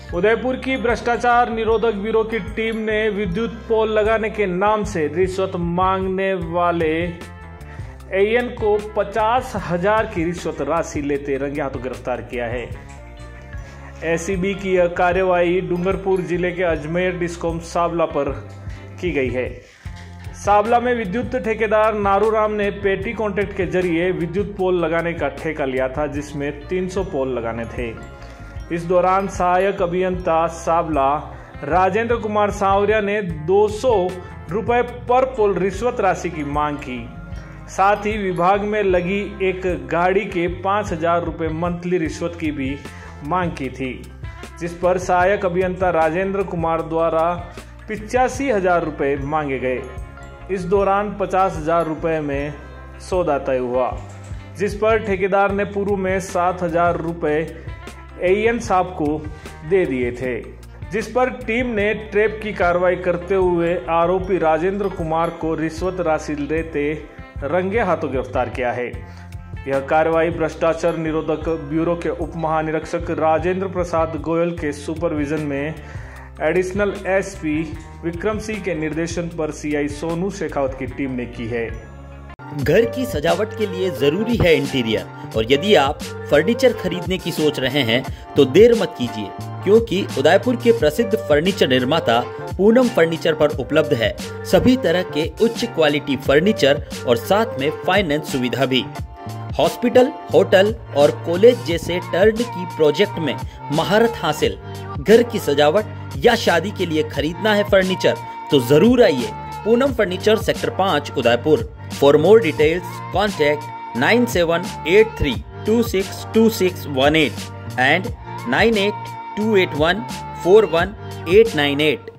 उदयपुर की भ्रष्टाचार निरोधक ब्यूरो की टीम ने विद्युत पोल लगाने के नाम से रिश्वत मांगने वाले एएन को 50,000 की रिश्वत राशि लेते रंगे हाथों गिरफ्तार किया है। एसीबी की यह कार्रवाई डूंगरपुर जिले के अजमेर डिस्कॉम साबला पर की गई है। साबला में विद्युत ठेकेदार नारूराम ने पेटी कॉन्ट्रैक्ट के जरिए विद्युत पोल लगाने का ठेका लिया था, जिसमें 300 पोल लगाने थे। इस दौरान सहायक अभियंता साबला राजेंद्र कुमार सांवरिया ने 200 रुपए पर पोल रिश्वत राशि की मांग की। साथ ही विभाग में लगी एक गाड़ी के 5,000 रुपए मंथली रिश्वत की भी मांग की थी, जिस पर सहायक अभियंता राजेंद्र कुमार द्वारा 85,000 रुपए मांगे गए। इस दौरान 50,000 रुपए में सौदा तय हुआ, जिस पर ठेकेदार ने पूर्व में 7,000 रुपए एएन साहब को दे दिए थे, जिस पर टीम ने ट्रैप की कार्रवाई करते हुए आरोपी राजेंद्र कुमार को रिश्वत राशि लेते रंगे हाथों गिरफ्तार किया है। यह कार्रवाई भ्रष्टाचार निरोधक ब्यूरो के उप महानिरीक्षक राजेंद्र प्रसाद गोयल के सुपरविजन में एडिशनल एसपी विक्रम सिंह के निर्देशन पर सीआई सोनू शेखावत की टीम ने की है। घर की सजावट के लिए जरूरी है इंटीरियर, और यदि आप फर्नीचर खरीदने की सोच रहे हैं तो देर मत कीजिए, क्योंकि उदयपुर के प्रसिद्ध फर्नीचर निर्माता पूनम फर्नीचर पर उपलब्ध है सभी तरह के उच्च क्वालिटी फर्नीचर और साथ में फाइनेंस सुविधा भी। हॉस्पिटल, होटल और कॉलेज जैसे टर्नकी प्रोजेक्ट में महारत हासिल। घर की सजावट या शादी के लिए खरीदना है फर्नीचर तो जरूर आइए Poonam furniture sector 5 Udaipur. For more details contact 9783262618 and 9828141898।